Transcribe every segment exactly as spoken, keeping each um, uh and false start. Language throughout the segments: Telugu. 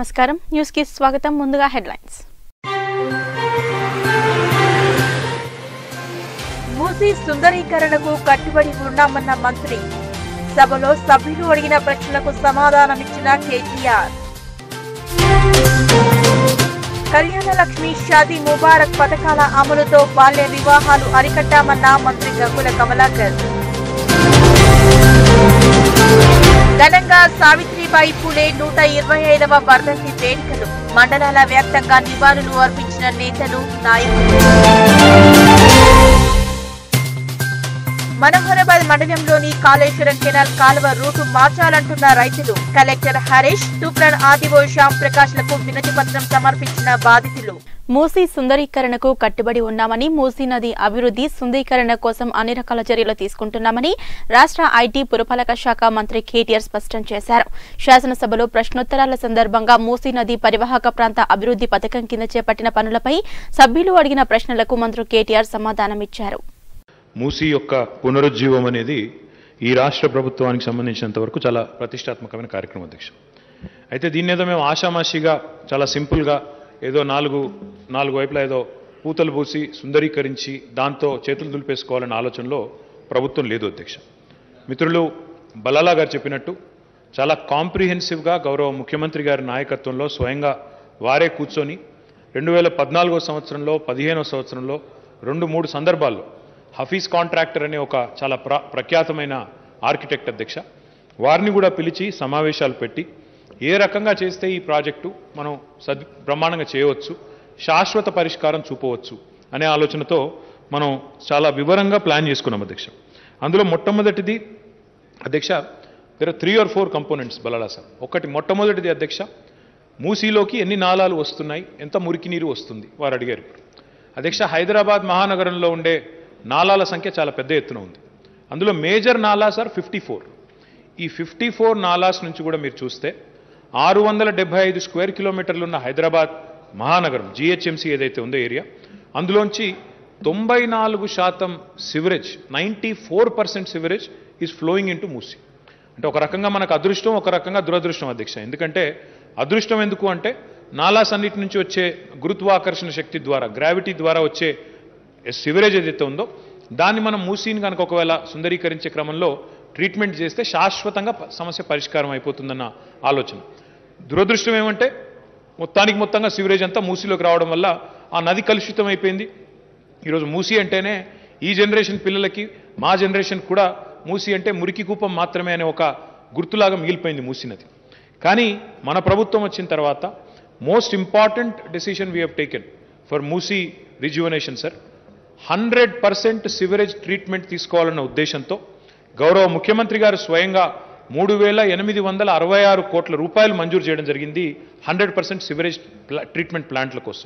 నమస్కారం న్యూస్ కి స్వాగతం ముందుగా హెడ్లైన్స్ మూసీ సుందరీకరణకు కట్టుబడి ఉన్నామన్న మంత్రి సభలో సభ్యులు అడిగిన ప్రశ్నలకు సమాధానమిచ్చిన కేటీఆర్ కళ్యాణ లక్ష్మి షాదీ ముబారక్ పథకాల అమలుతో బాల్య వివాహాలు అరికట్టామన్న మంత్రి గంగుల కమలాకర్ ఘనంగా సావిత్రిబాయి పూలే నూట ఇరవై ఐదవ వర్ధంతి వేడుకలు మండలాల వ్యాప్తంగా నివాళులు అర్పించిన నేతలు నాయకులు మనోహరాబాద్ మండలంలోని కాళేశ్వరం కెనాల్ కాలువ రూటు మార్చాలంటున్న రైతులు కలెక్టర్ హరీష్ తూప్రాన్ ఆదివో శ్యామ్ ప్రకాష్ లకు వినతి పత్రం సమర్పించిన బాధితులు మూసీ సుందరీకరణకు కట్టుబడి ఉన్నామని మూసీ నది అభివృద్ధి సుందరీకరణ కోసం అన్ని రకాల చర్యలు తీసుకుంటున్నామని రాష్ట్ర ఐటీ పురపాలక శాఖ మంత్రి కేటీఆర్ స్పష్టం చేశారు. శాసనసభలో ప్రశ్నోత్తరాల సందర్భంగా మూసీ నది పరివాహక ప్రాంత అభివృద్ధి పథకం కింద చేపట్టిన పనులపై సభ్యులు అడిగిన ప్రశ్నలకు మంత్రి కేటీఆర్ సమాధానమిచ్చారు. మూసీ యొక్క పునరుజ్జీవం అనేది ఈ రాష్ట్ర ప్రభుత్వానికి సంబంధించినంత వరకు చాలా ప్రతిష్టాత్మకమైన కార్యక్రమం అధ్యక్ష. అయితే దీన్ని ఏదో మేము ఆషామాషిగా చాలా సింపుల్గా ఏదో నాలుగు నాలుగు వైపులా ఏదో పూతలు పూసి సుందరీకరించి దాంతో చేతులు దులిపేసుకోవాలనే ఆలోచనలో ప్రభుత్వం లేదు అధ్యక్ష. మిత్రులు బలాలా గారు చెప్పినట్టు చాలా కాంప్రిహెన్సివ్గా గౌరవ ముఖ్యమంత్రి గారి నాయకత్వంలో స్వయంగా వారే కూర్చొని రెండు వేల పద్నాలుగో సంవత్సరంలో పదిహేనో సంవత్సరంలో రెండు మూడు సందర్భాల్లో హఫీజ్ కాంట్రాక్టర్ అనే ఒక చాలా ప్ర ప్రఖ్యాతమైన ఆర్కిటెక్ట్ అధ్యక్ష వారిని కూడా పిలిచి సమావేశాలు పెట్టి ఏ రకంగా చేస్తే ఈ ప్రాజెక్టు మనం సద్ బ్రహ్మాండంగా చేయవచ్చు, శాశ్వత పరిష్కారం చూపవచ్చు అనే ఆలోచనతో మనం చాలా వివరంగా ప్లాన్ చేసుకున్నాం అధ్యక్ష. అందులో మొట్టమొదటిది అధ్యక్ష there are three or four components బలాలా సార్. ఒకటి మొట్టమొదటిది అధ్యక్ష మూసీలోకి ఎన్ని నాలాలు వస్తున్నాయి, ఎంత మురికి నీరు వస్తుంది వారు అడిగారు. అధ్యక్ష హైదరాబాద్ మహానగరంలో ఉండే నాలాల సంఖ్య చాలా పెద్ద ఎత్తున ఉంది. అందులో మేజర్ నాలా సార్ ఫిఫ్టీ ఫోర్ ఈ ఫిఫ్టీ ఫోర్ నాలాస్ నుంచి కూడా మీరు చూస్తే ఆరు వందల డెబ్బై ఐదు స్క్వేర్ కిలోమీటర్లు ఉన్న హైదరాబాద్ మహానగరం జిహెచ్ఎంసీ ఏదైతే ఉందో ఏరియా అందులోంచి తొంభై నాలుగు శాతం sewerage ninety four percent sewerage is flowing into Musi. అంటే ఒక రకంగా మనకు అదృష్టం, ఒక రకంగా దురదృష్టం అధ్యక్ష. ఎందుకంటే అదృష్టం ఎందుకు అంటే నాలాస్ అన్నిటి నుంచి వచ్చే గురుత్వాకర్షణ శక్తి ద్వారా గ్రావిటీ ద్వారా వచ్చే సివరేజ్ ఏదైతే ఉందో దాన్ని మనం మూసీని కనుక ఒకవేళ సుందరీకరించే క్రమంలో ట్రీట్మెంట్ చేస్తే శాశ్వతంగా సమస్య పరిష్కారం అయిపోతుందన్న ఆలోచన. దురదృష్టం ఏమంటే మొత్తానికి మొత్తంగా సివరేజ్ అంతా మూసీలోకి రావడం వల్ల ఆ నది కలుషితం అయిపోయింది. ఈరోజు మూసీ అంటేనే ఈ జనరేషన్ పిల్లలకి మా జనరేషన్ కూడా మూసీ అంటే మురికి కూపం మాత్రమే అనే ఒక గుర్తులాగా మిగిలిపోయింది మూసీ నది. కానీ మన ప్రభుత్వం వచ్చిన తర్వాత most important decision we have taken for Musi rejuvenation sir. Hundred percent sewerage treatment తీసుకోవాలన్న ఉద్దేశంతో గౌరవ ముఖ్యమంత్రి గారు స్వయంగా మూడు వేల ఎనిమిది వందల అరవై ఆరు కోట్ల రూపాయలు మంజూరు చేయడం జరిగింది హండ్రెడ్ పర్సెంట్ సివరేజ్ ట్రీట్మెంట్ ప్లాంట్ల కోసం.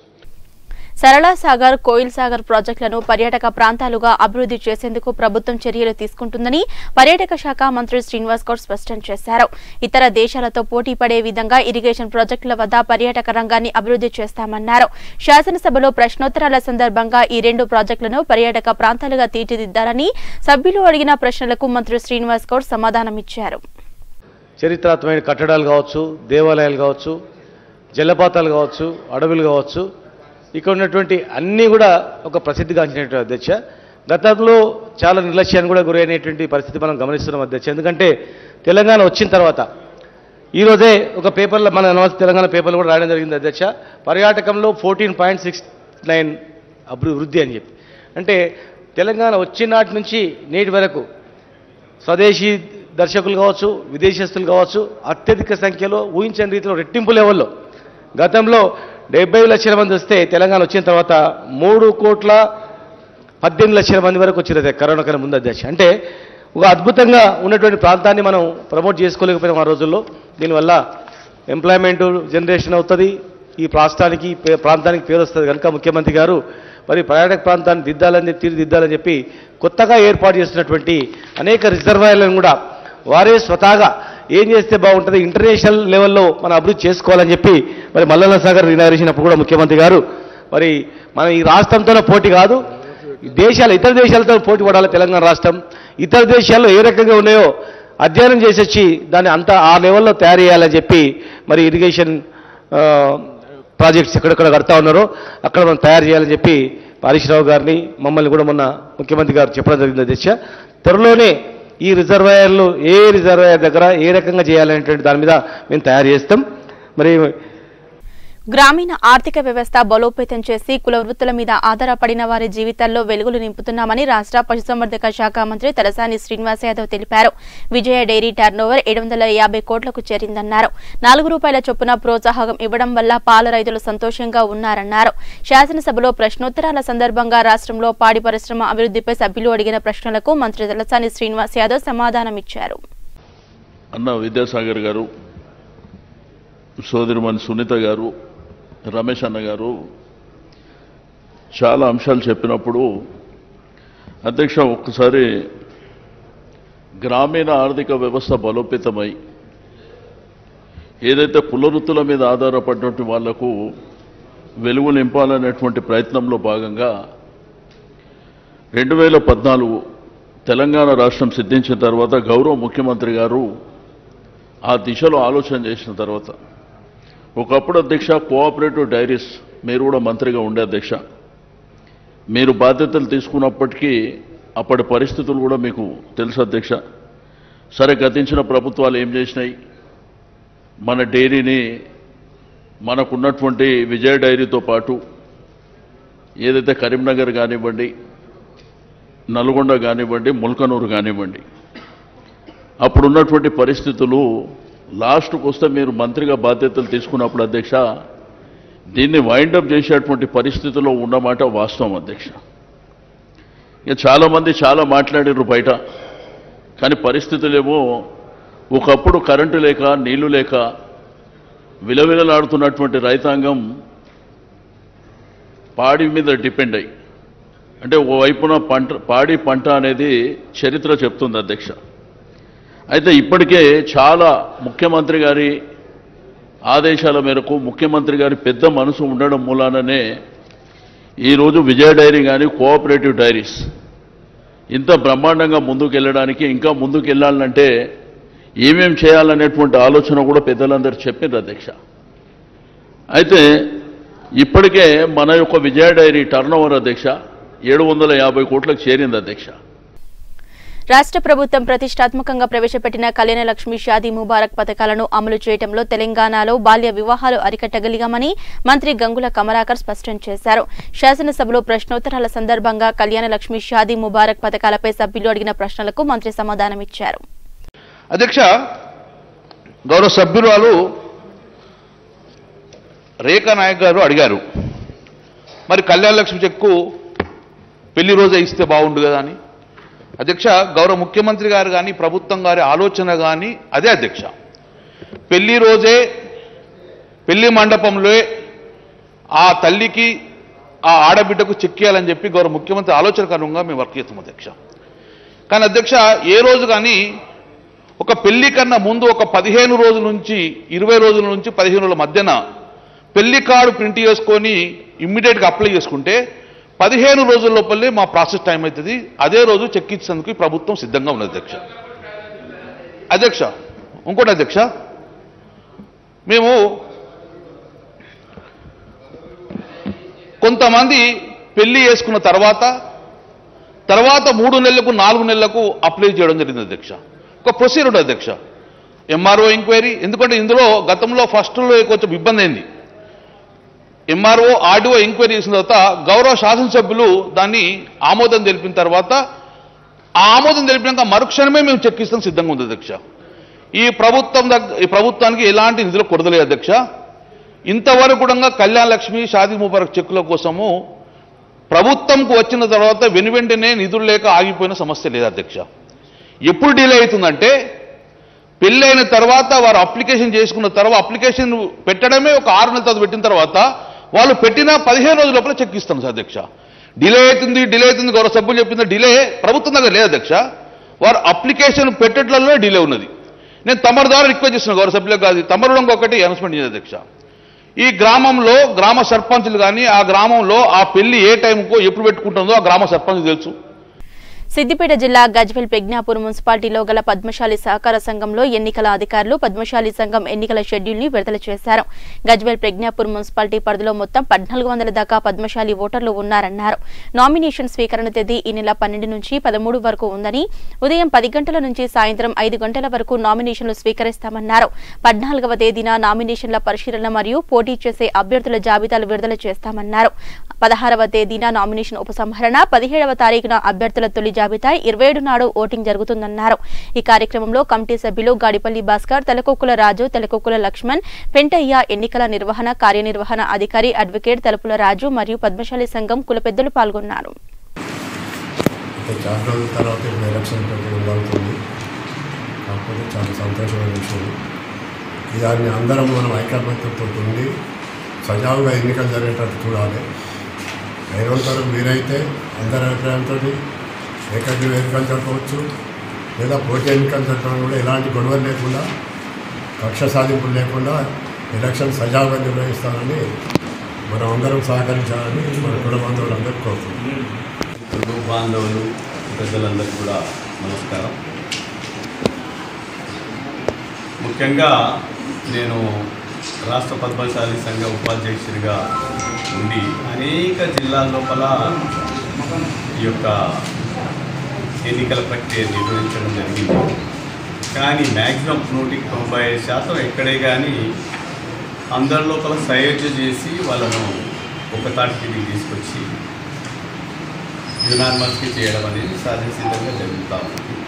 సరళ సాగర్, కోయిల్ సాగర్ ప్రాజెక్టులను పర్యాటక ప్రాంతాలుగా అభివృద్ధి చేసేందుకు ప్రభుత్వం చర్యలు తీసుకుంటుందని పర్యాటక శాఖ మంత్రి శ్రీనివాస్ గౌడ్ స్పష్టం చేశారు. ఇతర దేశాలతో పోటీ పడే విధంగా ఇరిగేషన్ ప్రాజెక్టుల వద్ద పర్యాటక రంగాన్ని అభివృద్ధి చేస్తామన్నారు. శాసనసభలో ప్రశ్నోత్తరాల సందర్భంగా ఈ రెండు ప్రాజెక్టులను పర్యాటక ప్రాంతాలుగా తీర్చిదిద్దాలని సభ్యులు అడిగిన ప్రశ్నలకు మంత్రి శ్రీనివాస్ గౌడ్ సమాధానమిచ్చారు. చరిత్రాత్మకమైన కట్టడాలు కావచ్చు, దేవాలయాలు కావచ్చు, జలపాతాలు కావచ్చు, అడవులు కావచ్చు, ఇక్కడ ఉన్నటువంటి అన్నీ కూడా ఒక ప్రసిద్ధిగాంచినటువంటి అధ్యక్ష. గతంలో చాలా నిర్లక్ష్యాన్ని కూడా గురైనటువంటి పరిస్థితి మనం గమనిస్తున్నాం అధ్యక్ష. ఎందుకంటే తెలంగాణ వచ్చిన తర్వాత ఈరోజే ఒక పేపర్లో మన నమస్తే తెలంగాణ పేపర్లో కూడా రాయడం జరిగింది అధ్యక్ష. పర్యాటకంలో ఫోర్టీన్ పాయింట్ సిక్స్ నైన్ అభివృద్ధి అని చెప్పి. అంటే తెలంగాణ వచ్చిన నాటి నుంచి నేటి వరకు స్వదేశీ దర్శకులు కావచ్చు, విదేశస్తులు కావచ్చు అత్యధిక సంఖ్యలో ఊహించని రీతిలో రెట్టింపు లెవెల్లో గతంలో డెబ్బై లక్షల మంది వస్తే తెలంగాణ వచ్చిన తర్వాత మూడు కోట్ల పద్దెనిమిది లక్షల మంది వరకు వచ్చింది కరోనా కన్నా ముందు అధ్యక్ష. అంటే ఒక అద్భుతంగా ఉన్నటువంటి ప్రాంతాన్ని మనం ప్రమోట్ చేసుకోలేకపోయినాం ఆ రోజుల్లో. దీనివల్ల ఎంప్లాయ్మెంట్ జనరేషన్ అవుతుంది, ఈ రాష్ట్రానికి ప్రాంతానికి పేరు వస్తుంది. కనుక ముఖ్యమంత్రి గారు మరి పర్యాటక ప్రాంతాన్ని దిద్దాలని తీర్చిదిద్దాలని చెప్పి కొత్తగా ఏర్పాటు చేస్తున్నటువంటి అనేక రిజర్వాయర్లను కూడా వారే స్వతహాగా ఏం చేస్తే బాగుంటుంది, ఇంటర్నేషనల్ లెవెల్లో మనం అభివృద్ధి చేసుకోవాలని చెప్పి మరి మల్లన్న సాగర్ ఇనాగరేషన్ కూడా ముఖ్యమంత్రి గారు మరి మన ఈ రాష్ట్రంతోనే పోటీ కాదు, దేశాలు ఇతర దేశాలతో పోటీ పడాలి. తెలంగాణ రాష్ట్రం ఇతర దేశాల్లో ఏ రకంగా ఉన్నాయో అధ్యయనం చేసి వచ్చి దాన్ని అంతా ఆ లెవెల్లో తయారు చేయాలని చెప్పి మరి ఇరిగేషన్ ప్రాజెక్ట్స్ ఎక్కడెక్కడ కడతా ఉన్నారో అక్కడ మనం తయారు చేయాలని చెప్పి హరీష్ రావు గారిని మమ్మల్ని కూడా మొన్న ముఖ్యమంత్రి గారు చెప్పడం జరిగింది అధ్యక్ష. త్వరలోనే ఈ రిజర్వాయర్లు ఏ రిజర్వాయర్ దగ్గర ఏ రకంగా చేయాలనేటువంటి దాని మీద మేము తయారు చేస్తాం. మరి గ్రామీణ ఆర్థిక వ్యవస్థ బలోపేతం చేసి కుల వృత్తుల మీద ఆధారపడిన వారి జీవితాల్లో వెలుగులు నింపుతున్నామని రాష్ట్ర పశుసంవర్ధక శాఖ మంత్రి తలసాని శ్రీనివాస్ యాదవ్ తెలిపారు. విజయ డైరీ టర్నోవర్ ఏడు వందల యాభై కోట్లకు చేరిందన్నారు. నాలుగు రూపాయల చొప్పున ప్రోత్సాహం ఇవ్వడం వల్ల పాల రైతులు సంతోషంగా ఉన్నారన్నారు. శాసనసభలో ప్రశ్నోత్తరాల సందర్భంగా రాష్ట్రంలో పాడి పరిశ్రమ అభివృద్ధిపై సభ్యులు అడిగిన ప్రశ్నలకు మంత్రి తలసాని శ్రీనివాస్ యాదవ్ సమాధానమిచ్చారు. అన్న విద్యాసాగర్ గారు, సోదరిమణి సునీత గారు, రమేష్ అన్న గారు చాలా అంశాలు చెప్పినప్పుడు అధ్యక్ష ఒక్కసారి గ్రామీణ ఆర్థిక వ్యవస్థ బలోపేతమై ఏదైతే కుల వృత్తుల మీద ఆధారపడినటువంటి వాళ్లకు వెలుగు నింపాలనేటువంటి ప్రయత్నంలో భాగంగా రెండు వేల పద్నాలుగు తెలంగాణ రాష్ట్రం సిద్ధించిన తర్వాత గౌరవ ముఖ్యమంత్రి గారు ఆ దిశలో ఆలోచన చేసిన తర్వాత ఒకప్పుడు అధ్యక్ష కోఆపరేటివ్ డైరీస్ మీరు కూడా మంత్రిగా ఉండే అధ్యక్ష, మీరు బాధ్యతలు తీసుకున్నప్పటికీ అప్పటి పరిస్థితులు కూడా మీకు తెలుసు అధ్యక్ష. సరే గతించిన ప్రభుత్వాలు ఏం చేసినాయి, మన డైరీని మనకున్నటువంటి విజయ డైరీతో పాటు ఏదైతే కరీంనగర్ కానివ్వండి, నల్గొండ కానివ్వండి, ముల్కనూరు కానివ్వండి, అప్పుడున్నటువంటి పరిస్థితులు లాస్ట్కు వస్తే మీరు మంత్రిగా బాధ్యతలు తీసుకున్నప్పుడు అధ్యక్ష దీన్ని వైండప్ చేసేటువంటి పరిస్థితిలో ఉన్నమాట వాస్తవం అధ్యక్ష. ఇక చాలామంది చాలా మాట్లాడారు బయట, కానీ పరిస్థితులేమో ఒకప్పుడు కరెంటు లేక నీళ్లు లేక విలవిలలాడుతున్నటువంటి రైతాంగం పాడి మీద డిపెండ్ అయ్యి, అంటే ఓవైపున పంట పాడి పంట అనేది చరిత్ర చెప్తుంది అధ్యక్ష. అయితే ఇప్పటికే చాలా ముఖ్యమంత్రి గారి ఆదేశాల మేరకు ముఖ్యమంత్రి గారి పెద్ద మనసు ఉండడం మూలాననే ఈరోజు విజయ డైరీ కానీ కోఆపరేటివ్ డైరీస్ ఇంత బ్రహ్మాండంగా ముందుకు వెళ్ళడానికి, ఇంకా ముందుకు వెళ్ళాలంటే ఏమేం చేయాలనేటువంటి ఆలోచన కూడా పెద్దలందరూ చెప్పిండ్రు అధ్యక్ష. అయితే ఇప్పటికే మన యొక్క విజయ డైరీ టర్నోవర్ అధ్యక్ష ఏడు వందల యాభై కోట్లకు చేరింది అధ్యక్ష. రాష్ట్ర ప్రభుత్వం ప్రతిష్టాత్మకంగా ప్రవేశపెట్టిన కళ్యాణ లక్ష్మి షాదీ ముబారక్ పథకాలను అమలు చేయడంలో తెలంగాణలో బాల్య వివాహాలు అరికట్టగలిగామని మంత్రి గంగుల కమలాకర్ స్పష్టం చేశారు. శాసనసభలో ప్రశ్నోత్తరాల సందర్భంగా కళ్యాణ లక్ష్మి షాదీ ముబారక్ పథకాలపై సభ్యులు అడిగిన ప్రశ్నలకు మంత్రి సమాధానమిచ్చారు. అధ్యక్ష, గౌరవ సభ్యురాలు రేఖా నాయక్ గారు అడిగారు, మరి కళ్యాణ లక్ష్మి చెక్కు పెళ్లి రోజే ఇస్తే బాగుండు కదా అని. అధ్యక్ష, గౌరవ ముఖ్యమంత్రి గారు కానీ ప్రభుత్వం గారి ఆలోచన కానీ అదే అధ్యక్ష. పెళ్లి రోజే పెళ్లి మండపంలో ఆ తల్లికి ఆ ఆడబిడ్డకు చెక్కేయాలని చెప్పి గౌరవ ముఖ్యమంత్రి ఆలోచనకరంగా మేము వర్క్ చేస్తాం అధ్యక్ష. కానీ అధ్యక్ష, ఏ రోజు కానీ ఒక పెళ్లి కన్నా ముందు ఒక పదిహేను రోజుల నుంచి ఇరవై రోజుల నుంచి పదిహేను రోజుల మధ్యన పెళ్లి కార్డు ప్రింట్ చేసుకొని ఇమ్మీడియట్గా అప్లై చేసుకుంటే పదిహేను రోజుల లోపలే మా ప్రాసెస్ టైం అవుతుంది. అదే రోజు చెక్ ఇచ్చేందుకు ఈ ప్రభుత్వం సిద్ధంగా ఉన్నది అధ్యక్ష. అధ్యక్ష ఇంకోటి అధ్యక్ష, మేము కొంతమంది పెళ్లి చేసుకున్న తర్వాత తర్వాత మూడు నెలలకు నాలుగు నెలలకు అప్లై చేయడం జరిగింది అధ్యక్ష. ఒక ప్రొసీజర్ ఉంటుంది అధ్యక్ష, ఎంఆర్ఓ ఎంక్వైరీ. ఎందుకంటే ఇందులో గతంలో ఫస్ట్లో కొంచెం ఇబ్బంది అయింది. ఎంఆర్ఓ ఆర్డీఓ ఎంక్వైరీ చేసిన తర్వాత గౌరవ శాసనసభ్యులు దాన్ని ఆమోదం తెలిపిన తర్వాత ఆ ఆమోదం తెలిపినాక మరుక్షణమే మేము చెక్ ఇస్తాం సిద్ధంగా ఉంది అధ్యక్ష. ఈ ప్రభుత్వం దగ్గర ఈ ప్రభుత్వానికి ఎలాంటి నిధులు కొరతలేదు అధ్యక్ష. ఇంతవరకు కూడా కళ్యాణ లక్ష్మి షాదీ ముబారక్ చెక్కుల కోసము ప్రభుత్వంకు వచ్చిన తర్వాత వెను వెంటనే నిధులు లేక ఆగిపోయిన సమస్య లేదు అధ్యక్ష. ఎప్పుడు డిలే అవుతుందంటే పెళ్ళైన తర్వాత వారు అప్లికేషన్ చేసుకున్న తర్వాత అప్లికేషన్ పెట్టడమే ఒక ఆరు నెలల తర్వాత పెట్టిన తర్వాత వాళ్ళు పెట్టిన పదిహేను రోజుల లోపల చెక్ ఇస్తాం సార్ అధ్యక్ష. డిలే అవుతుంది డిలే అవుతుంది గౌరవ సభ్యులు చెప్పింది డిలే ప్రభుత్వం దగ్గర లేదు అధ్యక్ష. వారు అప్లికేషన్ పెట్టడంలో డిలే ఉన్నది. నేను తమరి ద్వారా రిక్వెస్ట్ చేస్తున్నాను గౌరవ సభ్యులకు కాదు, తమరు ఒకటి అనౌన్స్మెంట్ చేయాలి అధ్యక్ష. ఈ గ్రామంలో గ్రామ సర్పంచులు కానీ ఆ గ్రామంలో ఆ పెళ్లి ఏ టైంకో ఎప్పుడు పెట్టుకుంటుందో ఆ గ్రామ సర్పంచ్ తెలుసు. సిద్దిపేట జిల్లా గజ్వేల్ ప్రజ్ఞాపూర్ మున్సిపాలిటీలో గల పద్మశాలి సహకార సంఘంలో ఎన్నికల అధికారులు పద్మశాలి సంఘం ఎన్నికల షెడ్యూల్ ని విడుదల చేశారు. గజ్వేల్ ప్రజ్ఞాపూర్ మున్సిపాలిటీ పరిధిలో మొత్తం పద్నాలుగు వందల దాకా పద్మశాలి ఓటర్లు ఉన్నారన్నారు. నామినేషన్ స్వీకరణ తేదీ ఈ నెల పన్నెండు నుంచి పదమూడు వరకు ఉందని, ఉదయం పది గంటల నుంచి సాయంత్రం ఐదు గంటల వరకు నామినేషన్లు స్వీకరిస్తామన్నారు. పద్నాలుగవ తేదీన నామినేషన్ల పరిశీలన మరియు పోటీ చేసే అభ్యర్థుల జాబితాలు విడుదల చేస్తామన్నారు. పదహారవ తేదీన నామినేషన్ ఉపసంహరణ, పదిహేడవ తారీఖున అభ్యర్థుల తొలి జాబితా, ఇరవై ఏడు నాడు ఓటింగ్ జరుగుతుందన్నారు. ఈ కార్యక్రమంలో కమిటీ సభ్యులు గాడిపల్లి భాస్కర్, తెలకొక్కుల రాజు, తెలకొక్కుల లక్ష్మణ్, పెంటయ్య, ఎన్నికల నిర్వహణ కార్యనిర్వహణ అధికారి అడ్వకేట్ తలుపుల రాజు మరియు పద్మశాలి సంఘం కుల పెద్దలు పాల్గొన్నారు. దాన్ని అందరం మనం ఐకమత్యంతో ఉండి సజావుగా ఎన్నికలు జరిగేటట్టు చూడాలి. అయినంతరం వీరైతే అందరి అభిప్రాయంతో ఏకగ్రీవ ఎన్నికలు జరపవచ్చు, లేదా పోటీ ఎన్నికలు జరపడం కూడా ఎలాంటి గొడవలు లేకుండా, కక్ష సాధింపులు లేకుండా ఎలక్షన్ సజావుగా నిర్వహిస్తారని మనం అందరం సహకరించాలని మన కుటుంబ బాంధవులందరికీ కోరుతున్నాం. కుటుంబ బాంధవులు పెద్దలందరికీ కూడా నమస్కారం. ముఖ్యంగా నేను రాష్ట్ర పద్మశాలి సంఘ ఉపాధ్యక్షుడిగా ఉండి అనేక జిల్లాల లోపల ఈ యొక్క ఎన్నికల ప్రక్రియ నిర్వహించడం జరిగింది. కానీ మ్యాక్సిమం నూటికి తొంభై ఐదు శాతం ఎక్కడే కానీ అందరి లోపల సయోధ్య చేసి వాళ్ళను ఒక తాటికి తీసుకొచ్చి యునానిమస్కి చేయడం అనేది సాధ్యసిద్ధంగా జరుగుతూ ఉంది.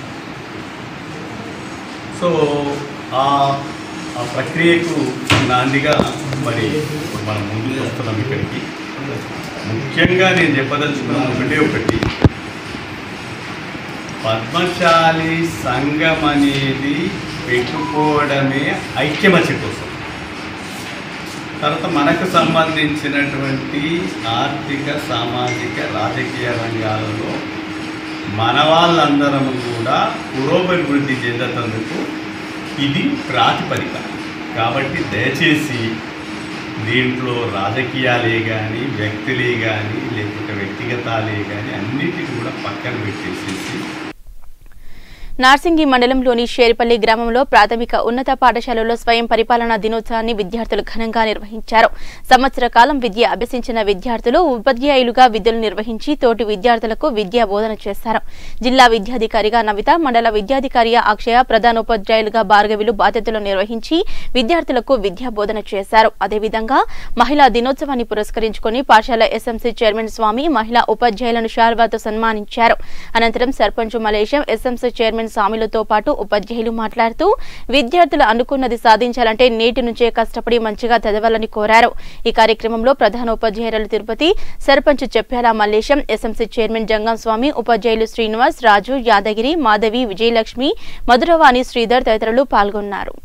సో ఆ ఆ ప్రక్రియకు నాందిగా మరి మనం ముందుకు వస్తున్నాం. ఇక్కడికి ముఖ్యంగా నేను చెప్పదలుచుకున్నాను ఒకటే ఒకటి, పద్మశాలి సంఘం అనేది పెట్టుకోవడమే ఐక్యమత్య కోసం. తర్వాత మనకు సంబంధించినటువంటి ఆర్థిక, సామాజిక, రాజకీయ రంగాలలో మన వాళ్ళందరం కూడా పురోభివృద్ధి చెందేందుకు ఇది ప్రాతిపదిక. కాబట్టి దయచేసి దీంట్లో రాజకీయాలే కానీ, వ్యక్తులే కానీ, లేకపోతే వ్యక్తిగతాలే కానీ అన్నిటిని కూడా పక్కన పెట్టేసేసి నార్సింగి మండలంలోని షేరిపల్లి గ్రామంలో ప్రాథమిక ఉన్నత పాఠశాలలో స్వయం పరిపాలనా దినోత్సవాన్ని విద్యార్థులు ఘనంగా నిర్వహించారు. సంవత్సర కాలం విద్య అభ్యసించిన విద్యార్థులు ఉపాధ్యాయులుగా విధులు నిర్వహించి తోటి విద్యార్థులకు విద్యా బోధన చేశారు. జిల్లా విద్యాధికారిగా నవిత, మండల విద్యాధికారి అక్షయ, ప్రధానోపాధ్యాయులుగా భార్గవిలు బాధ్యతలు నిర్వహించి విద్యార్థులకు విద్యా బోధన చేశారు. అదేవిధంగా మహిళా దినోత్సవాన్ని పురస్కరించుకుని పాఠశాల ఎస్ఎంసీ చైర్మన్ స్వామి మహిళా ఉపాధ్యాయులను శాల్వాతో సన్మానించారు. అనంతరం సర్పంచ్ మలేశం, ఎస్ఎంసీ చైర్మన్ స్వామిలతో పాటు ఉపాధ్యాయులు మాట్లాడుతూ విద్యార్థులు అనుకున్నది సాధించాలంటే నేటి నుంచే కష్టపడి మంచిగా చదవాలని కోరారు. ఈ కార్యక్రమంలో ప్రధానోపాధ్యాయులు తిరుపతి, సర్పంచ్ చెప్పాల మల్లేశం, ఎస్ఎంసీ చైర్మన్ జంగం స్వామి, ఉపాధ్యాయులు శ్రీనివాస్, రాజు, యాదగిరి, మాధవి, విజయలక్ష్మి, మధురవాణి, శ్రీధర్ తదితరులు పాల్గొన్నారు.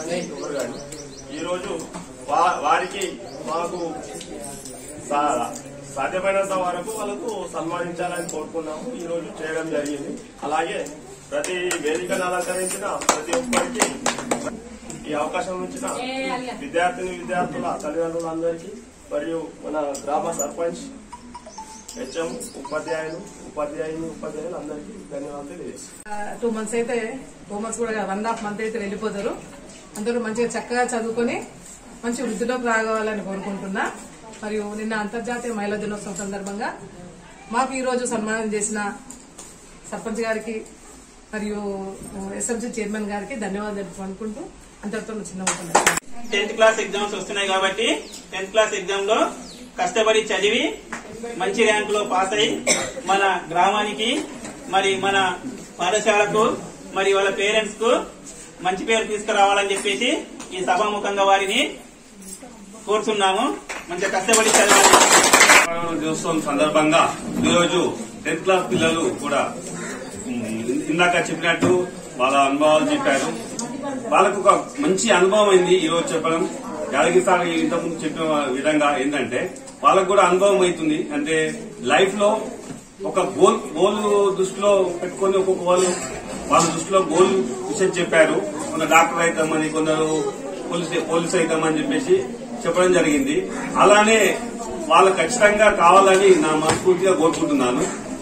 సాధ్యమైనంత వరకు వాళ్ళకు సన్మానించాలని కోరుకున్నాము. ఈ రోజు చేయడం జరిగింది. అలాగే ప్రతి వేదికను అలంకరించిన ప్రతి ఒక్కరికి ఈ అవకాశం ఇచ్చిన విద్యార్థిని విద్యార్థుల తల్లిదండ్రులందరికీ మరియు మన గ్రామ సర్పంచ్, హెచ్ఎం, ఉపాధ్యాయులు ఉపాధ్యాయులు ఉపాధ్యాయులు అందరికీ ధన్యవాదాలు తెలియజేస్తాను. టూ మంత్స్ అయితే టూ మంత్స్ కూడా వన్ హాఫ్ మంత్ అయితే వెళ్ళిపోతారు. అందరూ మంచిగా చక్కగా చదువుకొని మంచి వృద్ధిలోకి రావాలని కోరుకుంటున్నా. మరియు నిన్న అంతర్జాతీయ మహిళా దినోత్సవం సందర్భంగా మాకు ఈ రోజు సన్మానం చేసిన సర్పంచ్ గారికి మరియు ఎస్ఎంసీ చైర్మన్ గారికి ధన్యవాదాలు అనుకుంటూ అంతటితో చిన్న టెన్త్ క్లాస్ ఎగ్జామ్స్ వస్తున్నాయి కాబట్టి టెన్త్ క్లాస్ ఎగ్జామ్ లో కష్టపడి చదివి మంచి ర్యాంక్ లో పాస్ అయి మన గ్రామానికి మరి మన పాఠశాలకు మరి వాళ్ళ పేరెంట్స్ కు మంచి పేరు తీసుకురావాలని చెప్పేసి ఈ సభాముఖంగా వారిని కోరుతున్నాము. మంచిగా కష్టపడి చదవాలి. దినోత్సవం సందర్భంగా ఈరోజు టెన్త్ క్లాస్ పిల్లలు కూడా ఇందాక చెప్పినట్టు వాళ్ళ అనుభవాలు చెప్పారు. వాళ్ళకు ఒక మంచి అనుభవం అయింది ఈ రోజు చెప్పడం. యాదగిరి సార్ ఇంతకుముందు చెప్పిన విధంగా ఏంటంటే వాళ్ళకు కూడా అనుభవం అవుతుంది. అంటే లైఫ్ లో ఒక గోల్ గోల్ దృష్టిలో పెట్టుకుని ఒక్కొక్క వాళ్ళు వాళ్ళ దృష్టిలో గోల్ విషయం చెప్పారు. కొందరు డాక్టర్ అవుతామని, కొందరు పోలీస్ పోలీస్ అవుతామని చెప్పేసి చెప్పడం జరిగింది. అలానే వాళ్ళు ఖచ్చితంగా కావాలని నా మనస్ఫూర్తిగా కోరుకుంటున్నాను.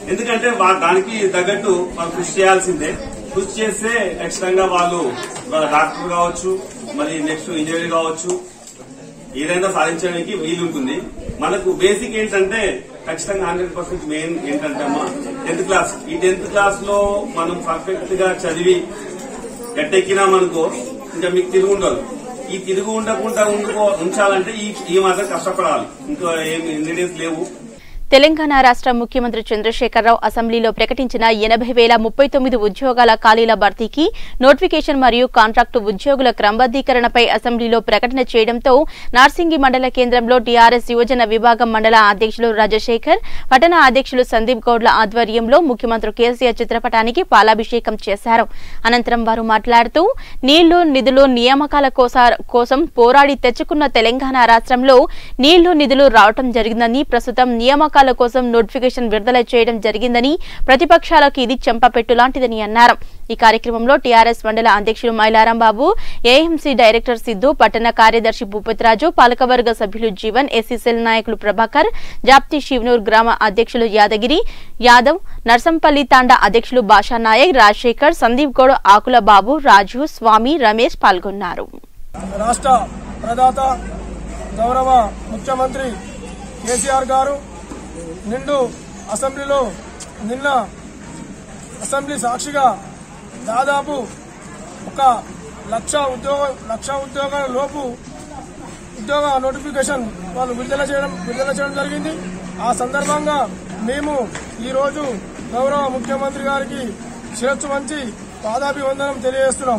ఎందుకంటే దానికి తగ్గట్టు వాళ్ళు కృషి చేయాల్సిందే. కృషి చేస్తే ఖచ్చితంగా వాళ్ళు డాక్టర్ కావచ్చు, మరి నెక్స్ట్ ఇంజనీర్ కావచ్చు, ఏదైనా సాధించడానికి వీలుంటుంది. మనకు బేసిక్ ఏంటంటే ఖచ్చితంగా హండ్రెడ్ పర్సెంట్ మెయిన్ ఏంటంటే అమ్మా టెన్త్ క్లాస్. ఈ టెన్త్ క్లాస్ లో మనం పర్ఫెక్ట్ గా చదివి గట్టెక్కినామనుకో ఇంకా మీకు తిరుగు ఉండదు. ఈ తిరుగు ఉండకుండా ఉండుకో ఉంచాలంటే ఈ ఈ మాత్రం కష్టపడాలి. ఇంకా ఏమి ఇంగ్రీడియంట్స్ లేవు. తెలంగాణ రాష్ట్ర ముఖ్యమంత్రి చంద్రశేఖరరావు అసెంబ్లీలో ప్రకటించిన ఎనభై వేల ముప్పై తొమ్మిది ఉద్యోగాల ఖాళీల భర్తీకి నోటిఫికేషన్ మరియు కాంట్రాక్టు ఉద్యోగుల క్రమబద్దీకరణపై అసెంబ్లీలో ప్రకటన చేయడంతో నార్సింగి మండల కేంద్రంలో టీఆర్ఎస్ యువజన విభాగం మండల అధ్యక్షులు రాజశేఖర్, పట్టణ అధ్యక్షులు సందీప్ గౌడ్ల ఆధ్వర్యంలో ముఖ్యమంత్రి కేసీఆర్ చిత్రపటానికి పాలాభిషేకం చేశారు. అనంతరం వారు మాట్లాడుతూ నీళ్లు నిధులు నియామకాల కోసం పోరాడి తెచ్చుకున్న తెలంగాణ రాష్ట్రంలో నీళ్లు నిధులు రావడం జరిగిందని, ప్రస్తుతం నియామక కోసం నోటిఫికేషన్ విడుదల చేయడం జరిగిందని, ప్రతిపక్షాలకు ఇది చెంపపెట్టు లాంటిదని అన్నారు. ఈ కార్యక్రమంలో టీఆర్ఎస్ మండల అధ్యక్షులు మైలారం బాబు, ఏఎంసీ డైరెక్టర్ సిద్దు, పట్టణ కార్యదర్శి భూపతిరాజు, పాలకవర్గ సభ్యులు జీవన్, ఎస్సీసెల్ నాయకులు ప్రభాకర్, జాప్తి శివనూర్ గ్రామ అధ్యక్షులు యాదగిరి యాదవ్, నర్సంపల్లి తాండా అధ్యక్షులు భాషా నాయక్, రాజశేఖర్, సందీప్ గౌడ్, ఆకుల బాబు, రాజు, స్వామి, రమేష్ పాల్గొన్నారు. రాష్ట్ర ప్రదాత గౌరవ ముఖ్యమంత్రి కేసీఆర్ గారు నిండు అసెంబ్లీలో నిన్న అసెంబ్లీ సాక్షిగా దాదాపు ఒక లక్ష ఉద్యోగ లక్ష ఉద్యోగాల లోపు ఉద్యోగ నోటిఫికేషన్ వాళ్ళు విడుదల చేయడం విడుదల చేయడం జరిగింది. ఆ సందర్భంగా మేము ఈరోజు గౌరవ ముఖ్యమంత్రి గారికి శిరస్సు వంచి పాదాభివందనం తెలియజేస్తున్నాం.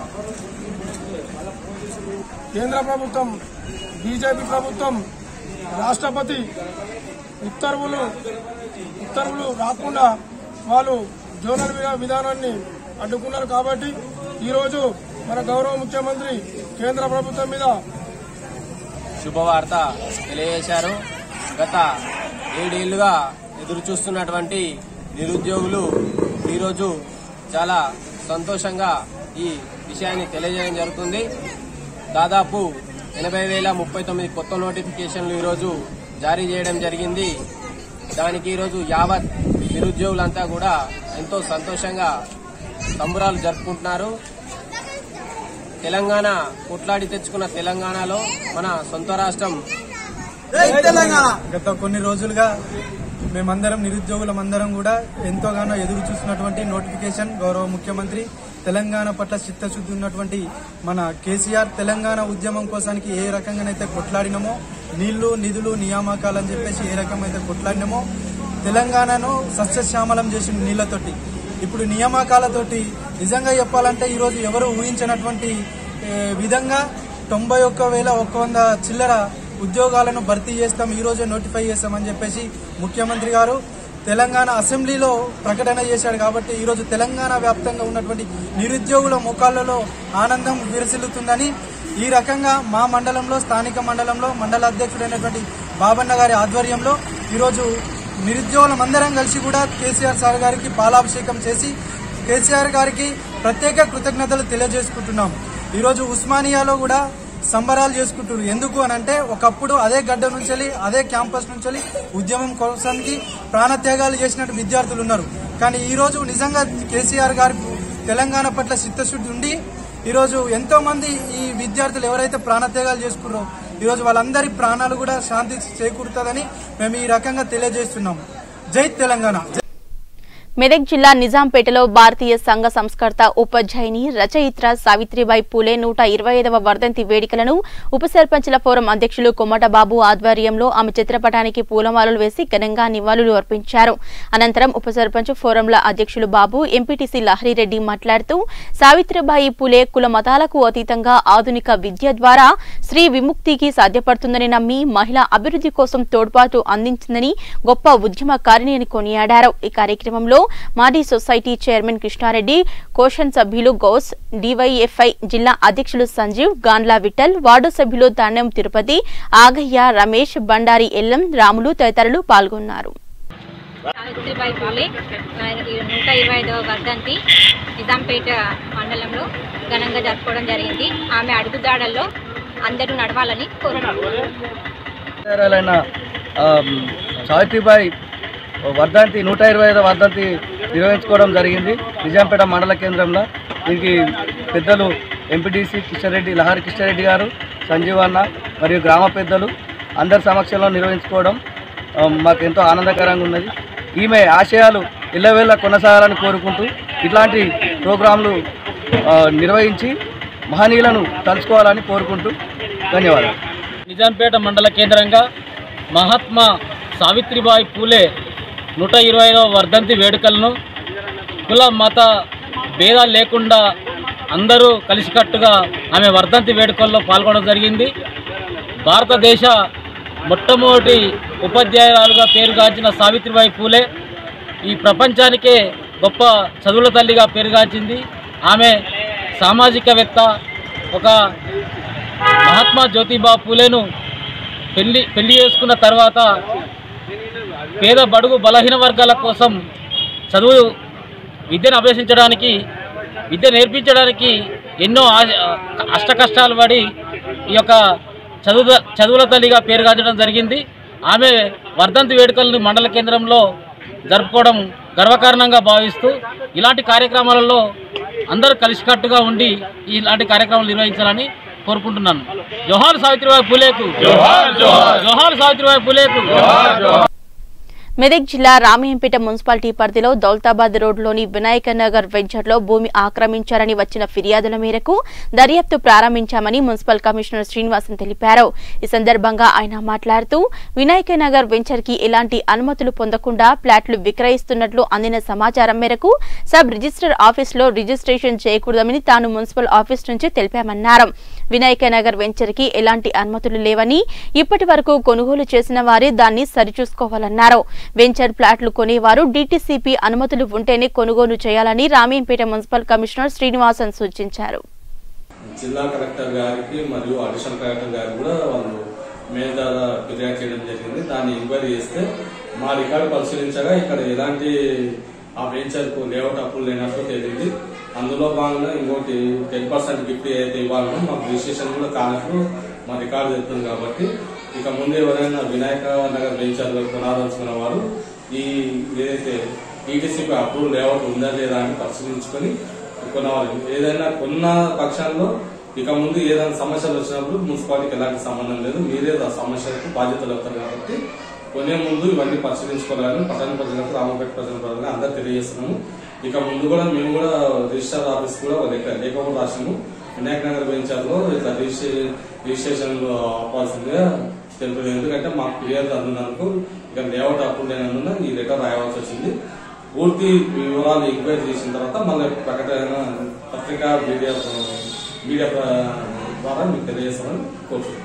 కేంద్ర ప్రభుత్వం, బీజేపీ ప్రభుత్వం, రాష్ట్రపతి ఉత్తర్వులు ఉత్తర్వులు రాకుండా వాళ్ళు జోనల్ విధానాన్ని అడ్డుకున్నారు. కాబట్టి ఈరోజు మన గౌరవ ముఖ్యమంత్రి కేంద్ర ప్రభుత్వం మీద శుభవార్త తెలియజేశారు. గత ఏడేళ్లుగా ఎదురు చూస్తున్నటువంటి నిరుద్యోగులు ఈరోజు చాలా సంతోషంగా ఈ విషయాన్ని తెలియజేయడం జరుగుతుంది. దాదాపు ఎనభై వేల ముప్పై తొమ్మిది కొత్త నోటిఫికేషన్లు ఈరోజు జారీ చేయడం జరిగింది. దానికి ఈరోజు యావత్ నిరుద్యోగులంతా కూడా ఎంతో సంతోషంగా సంబరాలు జరుపుకుంటున్నారు. తెలంగాణ కొట్లాడి తెచ్చుకున్న తెలంగాణలో మన సొంత రాష్ట్రం గత కొన్ని రోజులుగా మేమందరం నిరుద్యోగులమందరం కూడా ఎంతోగానో ఎదురు చూస్తున్నటువంటి నోటిఫికేషన్ గౌరవ ముఖ్యమంత్రి తెలంగాణ పట్ల చిత్తశుద్ధి ఉన్నటువంటి మన కేసీఆర్ తెలంగాణ ఉద్యమం కోసానికి ఏ రకంగానైతే కొట్లాడినామో, నీళ్లు నిధులు నియామకాలని చెప్పేసి ఏ రకమైతే కొట్లాడినామో, తెలంగాణను సస్యశ్యామలం చేసిన నీళ్లతోటి ఇప్పుడు నియామకాలతోటి నిజంగా చెప్పాలంటే ఈరోజు ఎవరు ఊహించినటువంటి విధంగా తొంభై ఒక్క వేల ఒక్క వంద చిల్లర ఉద్యోగాలను భర్తీ చేస్తాం, ఈ రోజే నోటిఫై చేస్తామని చెప్పేసి ముఖ్యమంత్రి గారు తెలంగాణ అసెంబ్లీలో ప్రకటన చేశాడు. కాబట్టి ఈరోజు తెలంగాణ వ్యాప్తంగా ఉన్నటువంటి నిరుద్యోగుల ముఖాలలో ఆనందం విరసిల్లుతుందని ఈ రకంగా మా మండలంలో స్థానిక మండలంలో మండల అధ్యక్షుడైనటువంటి బాబన్న గారి ఆధ్వర్యంలో ఈరోజు నిరుద్యోగులమందరం కలిసి కూడా కేసీఆర్ సార్ గారికి పాలాభిషేకం చేసి కేసీఆర్ గారికి ప్రత్యేక కృతజ్ఞతలు తెలియజేసుకుంటున్నాం. ఈరోజు ఉస్మానియాలో కూడా సంబరాలు చేసుకుంటున్నారు. ఎందుకు అనంటే ఒకప్పుడు అదే గడ్డ నుంచి అదే క్యాంపస్ నుంచి ఉద్యమం కోసానికి ప్రాణత్యాగాలు చేసినట్టు విద్యార్థులు ఉన్నారు. కానీ ఈ రోజు నిజంగా కేసీఆర్ గారి తెలంగాణ పట్ల చిత్తశుద్ధి ఉండి ఈరోజు ఎంతో మంది ఈ విద్యార్థులు ఎవరైతే ప్రాణత్యాగాలు చేసుకున్నారో ఈరోజు వాళ్ళందరి ప్రాణాలు కూడా శాంతి చేకూరుతుందని మేము ఈ రకంగా తెలియజేస్తున్నాం. జై తెలంగాణ. మెదక్ జిల్లా నిజాంపేటలో భారతీయ సంఘ సంస్కర్త ఉపాధ్యాయుని రచయిత్ర సావిత్రిబాయి పూలే నూట ఇరవై ఐదవ వర్ధంతి వేడుకలను ఉప సర్పంచ్ల ఫోరం అధ్యక్షులు కొమ్మటబాబు ఆధ్వర్యంలో ఆమె చిత్రపటానికి పూలమాలలు వేసి ఘనంగా నివాళులు అర్పించారు. అనంతరం ఉప సర్పంచ్ ఫోరంల అధ్యక్షులు బాబు, ఎంపీటీసీ లహరిరెడ్డి మాట్లాడుతూ సావిత్రిబాయి పూలే కుల మతాలకు అతీతంగా ఆధునిక విద్య ద్వారా స్త్రీ విముక్తికి సాధ్యపడుతుందని నమ్మి మహిళా అభివృద్ధి కోసం తోడ్పాటు అందించిందని గొప్ప ఉద్యమకారిణి అని కొనియాడారు. ఈ కార్యక్రమంలో మాజీ సొసైటీ చైర్మన్ కృష్ణారెడ్డి, కోషన్ సభ్యులు గౌస్, డివైఎఫ్ఐ జిల్లా అధ్యక్షులు సంజీవ్, గాండ్ల విఠల్, వార్డు సభ్యులు తాండెం తిరుపతి, ఆగయ్య, రమేష్, బండారి ఎల్లం, రాములు తదితరులు పాల్గొన్నారు. సావిత్రిబాయి పూలే నూట ఇరవై ఐదవ వర్ధంతి నిజాంపేట మండలంలో ఘనంగా జరుపుకోవడం జరిగింది. ఆమె అడుగుదాడల్లో అందరూ నడవాలని కోరుతున్నారు. సావిత్రిబాయి వర్ధంతి నూట ఇరవై ఐదో వర్ధంతి నిర్వహించుకోవడం జరిగింది నిజాంపేట మండల కేంద్రంలో. దీనికి పెద్దలు ఎంపీటీసీ కిషన్రెడ్డి లహరి కిషన్రెడ్డి గారు, సంజీవన్న మరియు గ్రామ పెద్దలు అందరి సమక్షంలో నిర్వహించుకోవడం మాకు ఎంతో ఆనందకరంగా ఉన్నది. ఈమె ఆశయాలు ఇళ్ళవేళ కొనసాగాలని కోరుకుంటూ ఇట్లాంటి ప్రోగ్రాంలు నిర్వహించి మహనీయులను తలుచుకోవాలని కోరుకుంటూ ధన్యవాదాలు. నిజాంపేట మండల కేంద్రంగా మహాత్మా సావిత్రిబాయి పూలే నూట ఇరవై ఐదవ వర్ధంతి వేడుకలను కుల మత భేదాలు లేకుండా అందరూ కలిసికట్టుగా ఆమె వర్ధంతి వేడుకల్లో పాల్గొనడం జరిగింది. భారతదేశ మొట్టమొదటి ఉపాధ్యాయురాలుగా పేరుగాంచిన సావిత్రిబాయి పూలే ఈ ప్రపంచానికే గొప్ప చదువుల తల్లిగా పేరుగాంచింది. ఆమె సామాజికవేత్త. ఒక మహాత్మా జ్యోతిబా పూలేను పెళ్లి పెళ్లి చేసుకున్న తర్వాత పేద బడుగు బలహీన వర్గాల కోసం చదువు విద్యను అభ్యసించడానికి విద్య నేర్పించడానికి ఎన్నో అష్ట కష్టాలు పడి ఈ యొక్క చదువు చదువుల తల్లిగా పేరుగాంచడం జరిగింది. ఆమె వర్ధంతి వేడుకలను మండల కేంద్రంలో జరుపుకోవడం గర్వకారణంగా భావిస్తూ ఇలాంటి కార్యక్రమాలలో అందరూ కలిసికట్టుగా ఉండి ఇలాంటి కార్యక్రమాలు నిర్వహించాలని కోరుకుంటున్నాను. జోహార్ సావిత్రిబాయి పూలేకు, జోహార్ సావిత్రిబాయి పూలేకు. మెదక్ జిల్లా రామయ్యంపేట మున్సిపాలిటీ పరిధిలో దౌలతాబాద్ రోడ్లోని వినాయక నగర్ వెంచర్లో భూమి ఆక్రమించారని వచ్చిన ఫిర్యాదుల మేరకు దర్యాప్తు ప్రారంభించామని మున్సిపల్ కమిషనర్ శ్రీనివాసన్ తెలిపారు. ఈ సందర్భంగా ఆయన మాట్లాడుతూ వినాయక నగర్ వెంచర్ కి ఎలాంటి అనుమతులు పొందకుండా ఫ్లాట్లు విక్రయిస్తున్నట్లు అందిన సమాచారం మేరకు సబ్ రిజిస్టర్ ఆఫీసులో రిజిస్ట్రేషన్ చేయకూడదని తాను మున్సిపల్ ఆఫీస్ నుంచి తెలిపామన్నారు. వినాయక నగర్ వెంచర్ కి ఎలాంటి అనుమతులు లేవని, ఇప్పటి వరకు కొనుగోలు చేసిన వారే దాన్ని సరిచూసుకోవాలన్నారు. వెంచర్ ప్లాట్లు కొనేవారు డీటీసీపీ అనుమతులు ఉంటేనే కొనుగోలు చేయాలని రామయ్యంపేట మున్సిపల్ కమిషనర్ శ్రీనివాసన్ సూచించారు. జిల్లా కలెక్టర్ గారికి మరియు అడిషనల్ కలెక్టర్ గారికి కూడా వాళ్ళు మీద ఫిర్యాదు చేయడం జరిగింది. దాన్ని ఎంక్వైరీ చేస్తే మా రికార్డు పరిశీలించగా ఇక్కడ ఎలాంటి ఆ వెంచర్ కు లేఅవుట్ అప్పులు లేనట్టు తేలింది. అందులో భాగంగా ఇంకోటి టెన్ పర్సెంట్ గిఫ్ట్ ఏదైతే ఇవ్వాలనో మాకు రిజిస్ట్రేషన్ కూడా కానట్లు మా రికార్డు చెప్తుంది. కాబట్టి ఇక ముందు ఎవరైనా వినాయక నగర్ వెంచర్ కొనాలనుకున్న వారు ఈ ఏదైతే టీటీసీపీ అప్రూవల్ లేఅవుట్ ఉందా లేదా అని పరిశీలించుకొని కొనవాలి. ఏదైనా కొన్న పక్షాల్లో ఇక ముందు ఏదైనా సమస్యలు వచ్చినప్పుడు మున్సిపాలిటీకి ఎలాంటి సంబంధం లేదు, మీరే ఆ సమస్యలకు బాధ్యతలు అవుతారు. కాబట్టి కొనే ముందు ఇవన్నీ పరిశీలించుకోవాలని పట్టణ ప్రజలకు రామపేట ప్రజల ప్రజలకు అందరూ తెలియజేస్తున్నాము. ఇక ముందు కూడా మేము కూడా రిజిస్టర్ ఆఫీస్ కూడా లేఖ రాసాము. వినాయక నగర్ వెంచర్ లో ఇట్లా రిజిస్ట్రేషన్ అవ్వాల్సిందిగా తెలుపు. ఎందుకంటే మాకు ఫిర్యాదు అందునందుకు ఇక లేఅవుట్ అప్రూవ్ అయినందున ఈ లెటర్ రాయవలసి వచ్చింది. పూర్తి వివరాలు ఎంక్వైరీ చేసిన తర్వాత మళ్ళీ ప్రకటన పత్రికా మీడియా మీడియా ద్వారా మీకు తెలియజేస్తామని కోరుతున్నాను.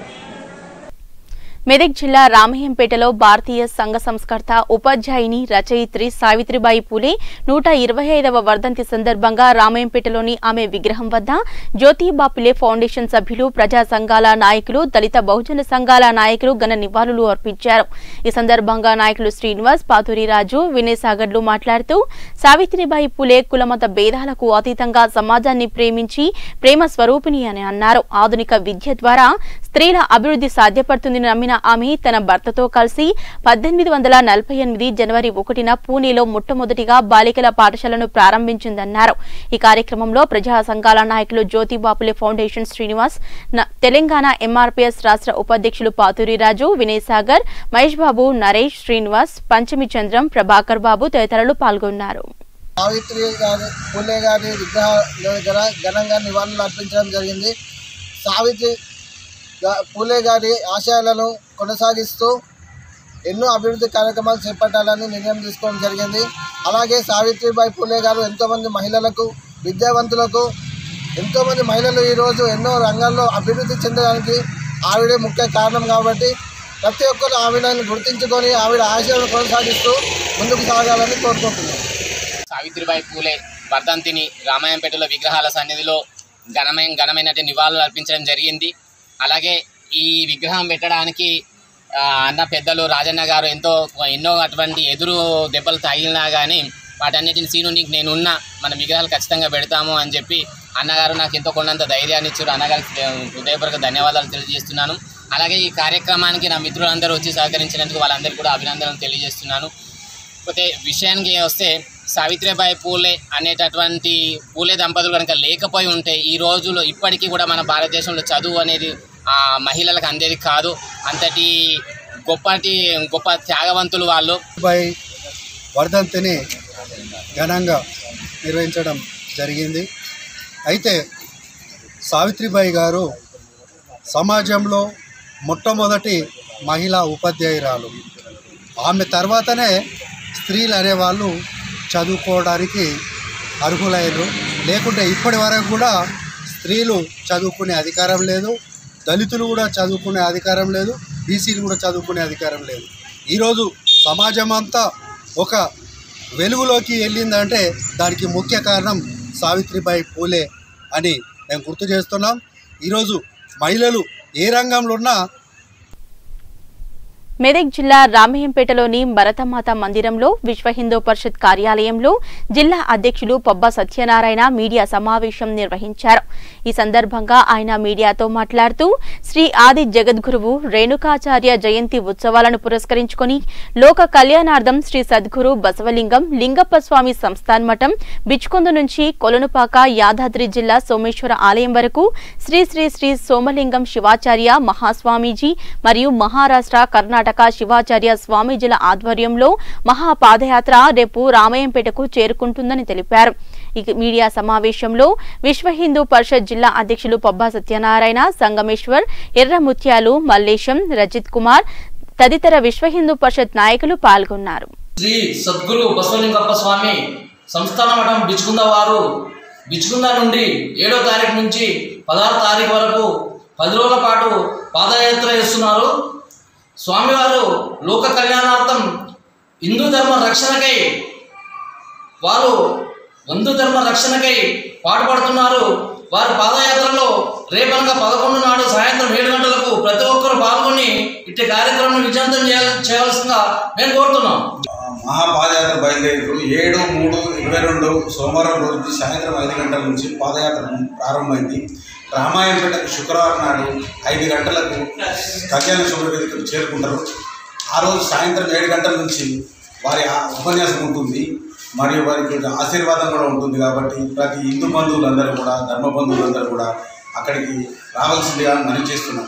మెదక్ జిల్లా రామయ్యంపేటలో భారతీయ సంఘ సంస్కర్త ఉపాధ్యాయుని రచయిత్రి సావిత్రిబాయి పూలే నూట ఇరవై ఐదవ వర్ధంతి సందర్భంగా రామయ్యంపేటలోని ఆమె విగ్రహం వద్ద జ్యోతిబా పూలే ఫౌండేషన్ సభ్యులు, ప్రజా సంఘాల నాయకులు, దళిత బహుజన సంఘాల నాయకులు ఘన నివాళులు అర్పించారు. ఈ సందర్భంగా నాయకులు శ్రీనివాస్, పాతూరి రాజు, వినయ్ సాగర్లు మాట్లాడుతూ సావిత్రిబాయి పూలే కులమత భేదాలకు అతీతంగా సమాజాన్ని ప్రేమించి ప్రేమ స్వరూపిణి అని అన్నారు. ఆధునిక విద్య ద్వారా స్త్రీల అభివృద్ధి సాధ్యపడుతుందని నమ్మిన ఆమె తన భర్తతో కలిసి పద్దెనిమిది వందల నలభై ఎనిమిది జనవరి ఒకటిన పూణేలో మొట్టమొదటిగా బాలికల పాఠశాలను ప్రారంభించిందన్నారు. ఈ కార్యక్రమంలో ప్రజా సంఘాల నాయకులు జ్యోతిబా పూలే ఫౌండేషన్ శ్రీనివాస్, తెలంగాణ ఎంఆర్పీఎస్ రాష్ట్ర ఉపాధ్యక్షులు పాతూరి రాజు, వినయ్ సాగర్, మహేష్ బాబు, నరేష్, శ్రీనివాస్, పంచమి చంద్రం, ప్రభాకర్ బాబు తదితరులు పాల్గొన్నారు. సావిత్రి గారి పూలే గారి విగ్రహ దగ్గర ఘనంగా నివాళులు అర్పించడం జరిగింది. సావిత్రి పూలే గారి ఆశయాలను కొనసాగిస్తూ ఎన్నో అభివృద్ధి కార్యక్రమాలు చేపట్టాలని నిర్ణయం తీసుకోవడం జరిగింది. అలాగే సావిత్రిబాయి పూలే గారు ఎంతోమంది మహిళలకు, విద్యావంతులకు, ఎంతోమంది మహిళలు ఈరోజు ఎన్నో రంగాల్లో అభివృద్ధి చెందడానికి ఆవిడే ముఖ్య కారణం. కాబట్టి ప్రతి ఒక్కరు ఆవిడని గుర్తించుకొని ఆవిడ ఆశయాలను కొనసాగిస్తూ ముందుకు సాగాలని కోరుకుంటున్నాం. సావిత్రిబాయి పూలే వర్ధంతిని రామాయంపేటలో విగ్రహాల సన్నిధిలో ఘనమైన ఘనమైనటువంటి నివాళులు అర్పించడం జరిగింది. అలాగే ఈ విగ్రహం పెట్టడానికి అన్న పెద్దలు రాజన్న గారు ఎంతో ఎన్నో అటువంటి ఎదురు దెబ్బలు తగిలినా కానీ వాటన్నిటిని సీను నీకు నేనున్నా మన విగ్రహాలు ఖచ్చితంగా పెడతాము అని చెప్పి అన్నగారు నాకు ఎంతో కొండంత ధైర్యాన్ని ఇచ్చారు. అన్నగారికి హృదయపూర్వక ధన్యవాదాలు తెలియజేస్తున్నాను. అలాగే ఈ కార్యక్రమానికి నా మిత్రులందరూ వచ్చి సహకరించినందుకు వాళ్ళందరికీ కూడా అభినందనలు తెలియజేస్తున్నాను. పోతే విషయానికి వస్తే సావిత్రిబాయి పూలే అనేటటువంటి పూలే దంపతులు కనుక లేకపోయి ఉంటే ఈ రోజులో ఇప్పటికీ కూడా మన భారతదేశంలో చదువు అనేది మహిళలకు అందేది కాదు. అంతటి గొప్పటి గొప్ప త్యాగవంతులు వాళ్ళు. వర్ధంతిని ఘనంగా నిర్వహించడం జరిగింది. అయితే సావిత్రిబాయి గారు సమాజంలో మొట్టమొదటి మహిళా ఉపాధ్యాయురాలు. ఆమె తర్వాతనే స్త్రీలు అనేవాళ్ళు చదువుకోవడానికి అర్హులయ్యారు. లేకుంటే ఇప్పటి వరకు కూడా స్త్రీలు చదువుకునే అధికారం లేదు, దళితులు కూడా చదువుకునే అధికారం లేదు, బీసీలు కూడా చదువుకునే అధికారం లేదు. ఈరోజు సమాజం అంతా ఒక వెలుగులోకి వెళ్ళిందంటే దానికి ముఖ్య కారణం సావిత్రిబాయి పూలే అని మేము గుర్తు చేస్తున్నాం. ఈరోజు మహిళలు ఏ రంగంలో ఉన్నా. మెదక్ జిల్లా రామయ్యంపేటలోని భరతమాత మందిరంలో విశ్వ హిందూ పరిషత్ కార్యాలయంలో జిల్లా అధ్యక్షులు పబ్బా సత్యనారాయణ మీడియా సమావేశం నిర్వహించారు. ఈ సందర్భంగా ఆయన మీడియాతో మాట్లాడుతూ శ్రీ ఆది జగద్గురువు రేణుకాచార్య జయంతి ఉత్సవాలను పురస్కరించుకుని లోక కళ్యాణార్థం శ్రీ సద్గురు బసవలింగం లింగప్ప స్వామి సంస్థాన్ మఠం బిచ్కొందు నుంచి కొలనుపాక యాదాద్రి జిల్లా సోమేశ్వర ఆలయం వరకు శ్రీ శ్రీ శ్రీ సోమలింగం శివాచార్య మహాస్వామీజీ మరియు మహారాష్ట్ర కర్ణాటక శివాచార్య స్వామీజీల ఆధ్వర్యంలో మహాపాదయాత్ర రేపు రామయ్యంపేటకు చేరుకుంటుందని తెలిపారు. ఈ మీడియా సమావేశంలో విశ్వ హిందూ పరిషత్ జిల్లా అధ్యక్షులు పబ్బా సత్యనారాయణ, సంగమేశ్వర్, ఎర్రముత్యాలు, మల్లేశం, రజిత్ కుమార్ తదితర విశ్వ హిందూ పరిషత్ నాయకులు పాల్గొన్నారు. శ్రీ సద్గురు బసవలింగప్ప స్వామి సంస్థాన మఠం బిచ్చుకుంద వారు బిచ్చుకుంద నుండి ఏడో తారీఖు నుంచి పదహారు తారీఖు వరకు పది రోజుల పాటు పాదయాత్ర చేస్తున్నారు. స్వామివారు లోక కళ్యాణార్థం హిందూ ధర్మ రక్షణకై వారు హిందూ ధర్మ రక్షణకై పాటుపడుతున్నారు. వారి పాదయాత్రలో రేపనగా పదకొండు నాడు సాయంత్రం ఏడు గంటలకు ప్రతి ఒక్కరు పాల్గొని ఇట్టి కార్యక్రమం విజయవంతం చేయవలసిందిగా మేము కోరుతున్నాం. మహాపాదయాత్ర బయలుదేరు ఏడు మూడు ఇరవై రెండు సోమవారం రోజు సాయంత్రం ఐదు గంటల నుంచి పాదయాత్ర ప్రారంభమైంది. రామాయంపేటకు శుక్రవారం నాడు ఐదు గంటలకు కళ్యాణ శుభవేదికకు చేరుకుంటారు. ఆ రోజు సాయంత్రం ఏడు గంటల నుంచి వారి ఉపన్యాసం ఉంటుంది మరియు వారికి ఆశీర్వాదం కూడా ఉంటుంది. కాబట్టి ప్రతి హిందూ బంధువులందరూ కూడా ధర్మ బంధువులందరూ కూడా అక్కడికి రావాల్సిందిగా మనం చేస్తున్నాం.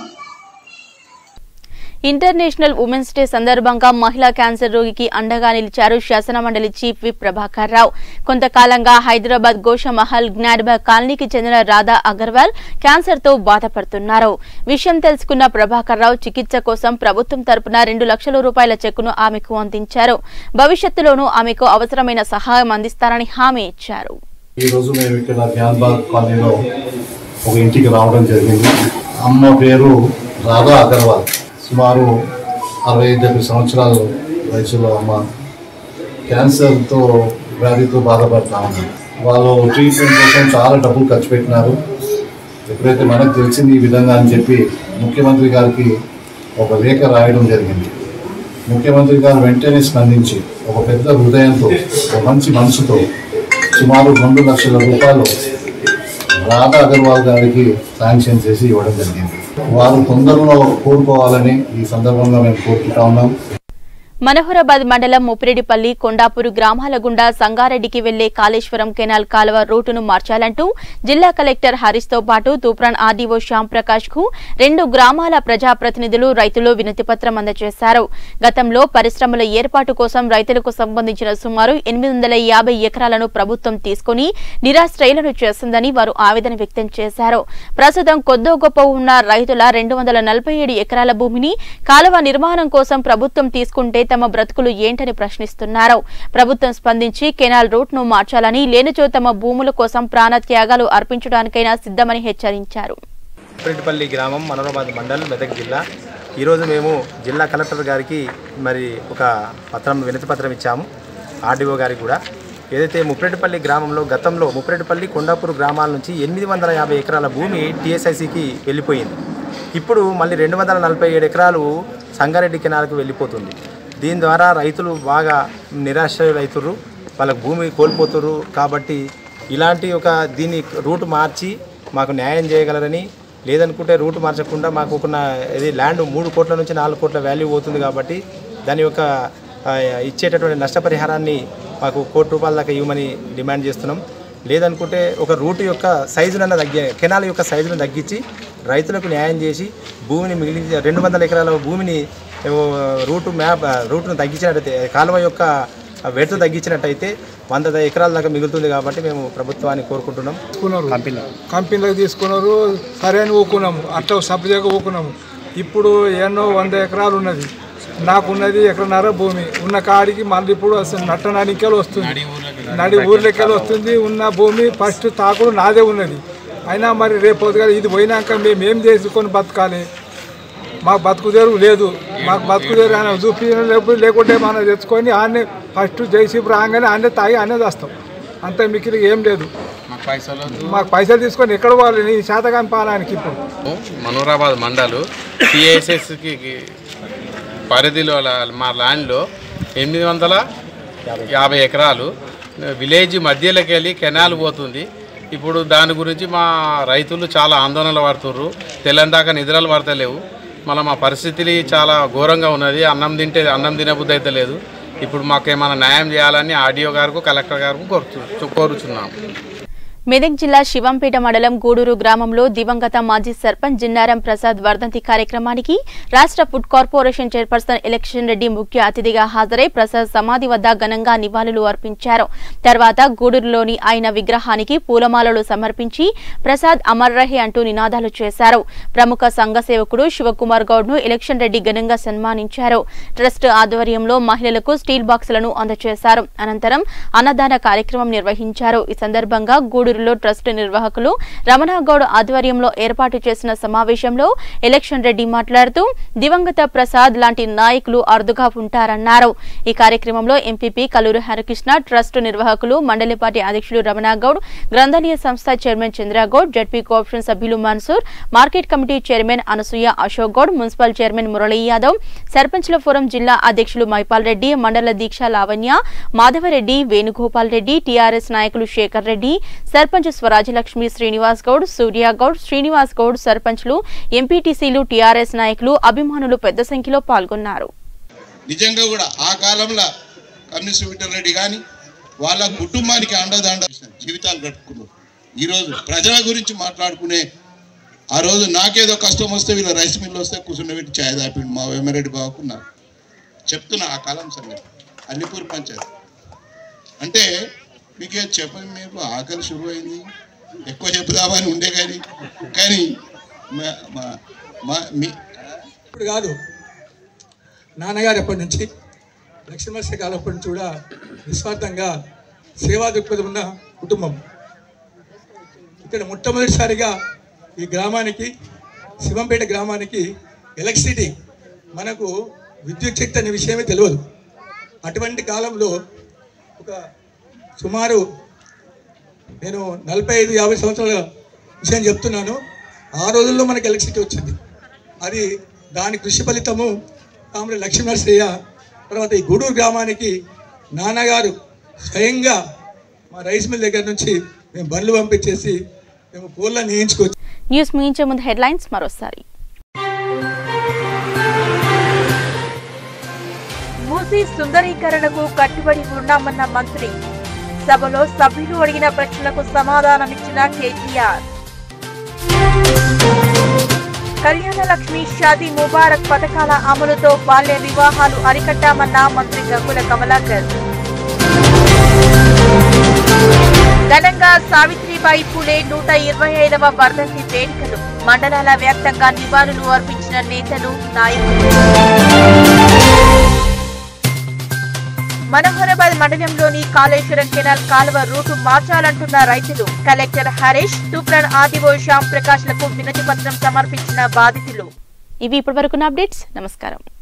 ఇంటర్నేషనల్ ఉమెన్స్ డే సందర్భంగా మహిళా క్యాన్సర్ రోగికి అండగా నిలిచారు శాసనమండలి చీఫ్ విప్ ప్రభాకర్ రావు. కొంతకాలంగా హైదరాబాద్ గోషమహల్ జ్ఞాడ్బాగ్ కాలనీకి చెందిన రాధా అగర్వాల్ క్యాన్సర్ తో బాధపడుతున్నారు. విషయం తెలుసుకున్న ప్రభాకర్ రావు చికిత్స కోసం ప్రభుత్వం తరపున రెండు లక్షల రూపాయల చెక్కును ఆమెకు అందించారు. భవిష్యత్తులోనూ ఆమెకు అవసరమైన సహాయం అందిస్తారని హామీ ఇచ్చారు. ఈ రోజు మేము ఇక్కడ జ్ఞాడ్బాగ్ కాలనీలో ఒక ఇంటికి రావడం జరిగింది. అమ్మ పేరు రాధా అగర్వాల్. సుమారు అరవై డెబ్బై సంవత్సరాల వయసులో అమ్మ క్యాన్సర్తో వ్యాధితో బాధపడతా ఉన్నారు. వాళ్ళు ట్రీట్మెంట్ కోసం చాలా డబ్బులు ఖర్చు పెట్టినారు. ఎప్పుడైతే మనకు తెలిసింది ఈ విధంగా అని చెప్పి ముఖ్యమంత్రి గారికి ఒక లేఖ రాయడం జరిగింది. ముఖ్యమంత్రి గారు వెంటనే స్పందించి ఒక పెద్ద హృదయంతో ఒక మంచి మనసుతో సుమారు రెండు లక్షల రూపాయలు రాధా అగర్వాల్ గారికి శాంక్షన్ చేసి ఇవ్వడం జరిగింది. వారు తొందరలో కోరుకోవాలని ఈ సందర్భంగా మేము కోరుకుంటా ఉన్నాం. మనోహరాబాద్ మండలం ముప్పిరెడ్డిపల్లి కొండాపూర్ గ్రామాల గుండా సంగారెడ్డికి వెళ్లే కాళేశ్వరం కెనాల్ కాలువ రూటును మార్చాలంటూ జిల్లా కలెక్టర్ హరీష్ తో పాటు తూప్రాన్ ఆర్డీఓ శ్యామ్ ప్రకాష్ కు రెండు గ్రామాల ప్రజాప్రతినిధులు రైతులు వినతిపత్రం అందజేశారు. గతంలో పరిశ్రమల ఏర్పాటు కోసం రైతులకు సంబంధించిన సుమారు ఎనిమిది వందల యాభై ఎకరాలను ప్రభుత్వం తీసుకుని నిరాశ్రయులను చేస్తుందని వారు ఆవేదన వ్యక్తం చేశారు. ప్రస్తుతం కొద్దో గొప్ప ఉన్న రైతుల రెండు వందల నలభై ఏడు ఎకరాల భూమిని కాలువ నిర్మాణం కోసం ప్రభుత్వం తీసుకుంటే తమ బ్రతుకులు ఏంటని ప్రశ్నిస్తున్నారు. ప్రభుత్వం స్పందించి కెనాల్ రూట్ ను మార్చాలని, లేనిచో తమ భూముల కోసం ప్రాణత్యాగాలు అర్పించడానికైనా సిద్ధమని హెచ్చరించారు. ముప్పిరెడ్డిపల్లి గ్రామం, మనోహరాబాద్ మండల్, మెదక్ జిల్లా. ఈరోజు మేము జిల్లా కలెక్టర్ గారికి మరి ఒక పత్రం వినతి పత్రం ఇచ్చాము. ఆర్డీఓ గారికి కూడా ఏదైతే ముప్పిరెడ్డిపల్లి గ్రామంలో గతంలో ముప్పిరెడ్డిపల్లి కొండాపూర్ గ్రామాల నుంచి ఎనిమిది వందల యాభై ఎకరాల భూమి టీఎస్ఐసికి వెళ్ళిపోయింది. ఇప్పుడు మళ్ళీ రెండు వందల నలభై ఏడు ఎకరాలు సంగారెడ్డి కెనాల్కు వెళ్ళిపోతుంది. దీని ద్వారా రైతులు బాగా నిరాశ్రయులవుతుర్రు, వాళ్ళకు భూమి కోల్పోతుర్రు. కాబట్టి ఇలాంటి ఒక దీన్ని రూట్ మార్చి మాకు న్యాయం చేయగలరని, లేదనుకుంటే రూట్ మార్చకుండా మాకు ఒక ఇది ల్యాండ్ మూడు కోట్ల నుంచి నాలుగు కోట్ల వాల్యూ పోతుంది. కాబట్టి దాని యొక్క ఇచ్చేటటువంటి నష్టపరిహారాన్ని మాకు కోటి రూపాయల దాకా ఇవ్వమని డిమాండ్ చేస్తున్నాం. లేదనుకుంటే ఒక రూటు యొక్క సైజునన్న తగ్గి కెనాల్ యొక్క సైజును తగ్గించి రైతులకు న్యాయం చేసి భూమిని మిగిలించి రెండు వందల ఎకరాల భూమిని రూటు మ్యాప్ రూటును తగ్గించినట్టయితే కాలువ యొక్క వెడత తగ్గించినట్టయితే వంద ఎకరాల దాకా మిగులుతుంది. కాబట్టి మేము ప్రభుత్వాన్ని కోరుకుంటున్నాం. కంపెనీలకు తీసుకున్నారు, సరే అని ఊకున్నాము, అట్లా సబ్జెక్ట్ ఊకున్నాము. ఇప్పుడు ఎన్నో వంద ఎకరాలు ఉన్నది, నాకున్నది ఎకరన్నర భూమి ఉన్న కాడికి మళ్ళీ ఇప్పుడు నట్టనానికెళ్ళి వస్తుంది, నడి ఊర్లెక్కలు వస్తుంది. ఉన్న భూమి ఫస్ట్ తాకుడు నాదే ఉన్నది. అయినా మరి రేపు పొద్దుగా ఇది పోయినాక మేము ఏం చేసుకొని బతకాలి? మాకు బతుకుదేరు లేదు, మాకు బతుకుదేరు ఆయన చూపి లేకుంటే మనం తెచ్చుకొని ఆనే ఫస్ట్ జైసీపు రాగానే ఆనే తాగి అనేది వస్తాం. అంతే మిక్కిలి ఏం లేదు. మాకు పైసలు తీసుకొని ఎక్కడ పోవాలి నీ శాతకాని పాలానికి? ఇప్పుడు మనోరాబాద్ మండలు టీఎస్ఎస్కి పరిధిలో మా ల్యాండ్లో ఎనిమిది వందల యాభై ఎకరాలు విలేజ్ మధ్యలోకి వెళ్ళి కెనాల్ పోతుంది. ఇప్పుడు దాని గురించి మా రైతులు చాలా ఆందోళనలు పడుతుర్రు. తెల్లందాకా నిద్రలు పడతలేవు. మళ్ళీ మా పరిస్థితి చాలా ఘోరంగా ఉన్నది. అన్నం తింటే అన్నం తినబుద్ధి అయితే లేదు. ఇప్పుడు మాకేమైనా న్యాయం చేయాలని ఆర్డీఓ గారికి కలెక్టర్ గారికి కోరుచు కోరుచున్నాము. మెదక్ జిల్లా శివంపేట మండలం గూడూరు గ్రామంలో దివంగత మాజీ సర్పంచ్ జిన్నారం ప్రసాద్ వర్ధంతి కార్యక్రమానికి రాష్ట్ర food corporation chairperson election Reddy ముఖ్య అతిథిగా హాజరై ప్రసాద్ సమాధి వద్ద ఘనంగా నివాళులు అర్పించారు. తర్వాత గూడూరులోని ఆయన విగ్రహానికి పూలమాలలు సమర్పించి ప్రసాద్ అమర్ రహే అంటూ నినాదాలు చేశారు. ప్రముఖ సంఘ సేవకుడు శివకుమార్ గౌడ్ ను ఎలక్షన్ రెడ్డి ఘనంగా సన్మానించారు. ట్రస్ట్ ఆధ్వర్యంలో మహిళలకు స్టీల్ బాక్సులను అందజేశారు. అనంతరం అన్నదాన కార్యక్రమం నిర్వహించారు. ఈ సందర్భంగా గూడూరు ట్రస్ట్ నిర్వాహకులు రమణగౌడ్ ఆధ్వర్యంలో ఏర్పాటు చేసిన సమావేశంలో ఎలక్షన్ రెడ్డి మాట్లాడుతూ దివంగత ప్రసాద్ లాంటి నాయకులు అరుదుగా ఉంటారన్నారు. ఈ కార్యక్రమంలో ఎంపీపీ కల్లూరు హరికృష్ణ, ట్రస్ట్ నిర్వాహకులు మండలి పార్టీ అధ్యక్షులు రమణగౌడ్, గ్రంథాలయ సంస్థ చైర్మన్ చంద్రగౌడ్, జడ్పీ కోఆప్షన్ సభ్యులు Mansoor, market committee chairman Anasuya Ashok Goud, municipal chairman Murali Yadav, సర్పంచ్ల ఫోరం జిల్లా అధ్యక్షులు మైపాల్ రెడ్డి, మండల దీక్ష లావణ్య, మాధవరెడ్డి, వేణుగోపాల్ రెడ్డి, టీఆర్ఎస్ నాయకులు శేఖర్ రెడ్డి, సర్పంచ్ స్వరాజలక్ష్మి, శ్రీనివాస్ గౌడ్, సూర్య గౌడ్, శ్రీనివాస్ గౌడ్, సర్పంచ్లు, ఎంపీటీసీలు, టీఆర్ఎస్ నాయకులు, అభిమానులు పెద్ద సంఖ్యలో పాల్గొన్నారు. నిజంగా కూడా ఆ కాలంలో కమ్యూనిస్ట్ విఠల్ రెడ్డి కానీ వాళ్ళ కుటుంబానికి అండదండ జీవితాలు గడుపుకున్నారు. ఈరోజు ప్రజల గురించి మాట్లాడుకునే ఆ రోజు నాకేదో కష్టం వస్తే వీళ్ళ రైస్ మిల్లు వస్తే కూర్చుని పెట్టి ఛాయ్ దాపిండు మా వేమరెడ్డి బాగున్నారు. చెప్తున్నా ఆ కాలం సంగతి. అల్లిపూర్ పంచాయతీ అంటే మీకు చెప్పని మీకు ఆకలి షురు అయింది, ఎక్కువ చెప్పుదామని ఉండే కానీ కానీ ఇప్పుడు కాదు, నాన్నగారు ఎప్పటి నుంచి లక్ష్మీనరసింహ కాలం ఎప్పటి నుంచి కూడా నిస్వార్థంగా సేవా దృక్పథం ఉన్న కుటుంబం. ఇక్కడ మొట్టమొదటిసారిగా ఈ గ్రామానికి, శివంపేట గ్రామానికి ఎలక్ట్రిసిటీ, మనకు విద్యుత్ శక్తి అనే విషయమే తెలియదు. అటువంటి కాలంలో ఒక సుమారు నేను నలభై ఐదు యాభై సంవత్సరాల విషయం చెప్తున్నాను. ఆ రోజుల్లో మనకి ఎలక్ట్రిసిటీ వచ్చింది. అది దాని కృషి ఫలితము కామరే లక్ష్మీనరసయ్య. తర్వాత ఈ గూడూరు గ్రామానికి నాన్నగారు స్వయంగా మా రైస్ మిల్ దగ్గర నుంచి మేము బండ్లు పంపించేసి మేము కోళ్ళని నేయించుకోవచ్చు. న్యూస్ ముగించే ముందు హెడ్లైన్స్ మరోసారి. మూసీ సుందరీకరణకు కట్టుబడి ఉన్నామన్న మంత్రి. సభలో సభ్యులు అడిగిన ప్రశ్నలకు సమాధానమిచ్చిన కేటీఆర్. కళ్యాణ లక్ష్మి, షాదీ ముబారక్ పథకాల అమలుతో బాల్య వివాహాలు అరికట్టామన్న మంత్రి గంగుల కమలాకర్. ఘనంగా సావిత్రిబాయి పూలే నూట ఇరవై ఐదవ వర్ధంతి వేడుకలు. మండలాల వ్యాప్తంగా నివాళులు అర్పించిన నేతలు, నాయకులు. మనోహరాబాద్ మండలంలోని కాళేశ్వరం కెనాల్ కాలువ రూటు మార్చాలంటున్న రైతులు. కలెక్టర్ హరీష్, తూప్రాన్ ఆర్డీఓ శ్యామ్ ప్రకాష్ లకు వినతి పత్రం సమర్పించిన బాధితులు. ఇవి ఇప్పటివరకున్న అప్డేట్స్. నమస్కారం.